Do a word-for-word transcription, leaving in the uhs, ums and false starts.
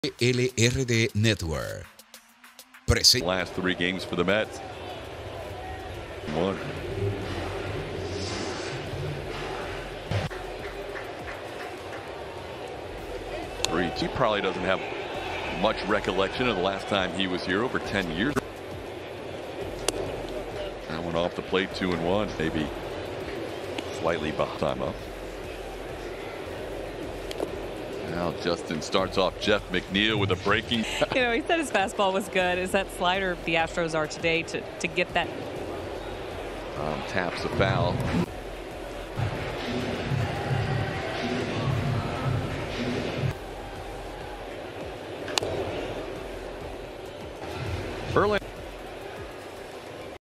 P E L R D Network. Presenta. Last three games for the Mets. One. Three. He probably doesn't have much recollection of the last time he was here, over ten years. That one off the plate, two and one, maybe slightly behind. Time up. Now Justin starts off Jeff McNeil with a breaking. You know, he said his fastball was good. Is that slider the Astros are today to, to get that? Um, taps a foul.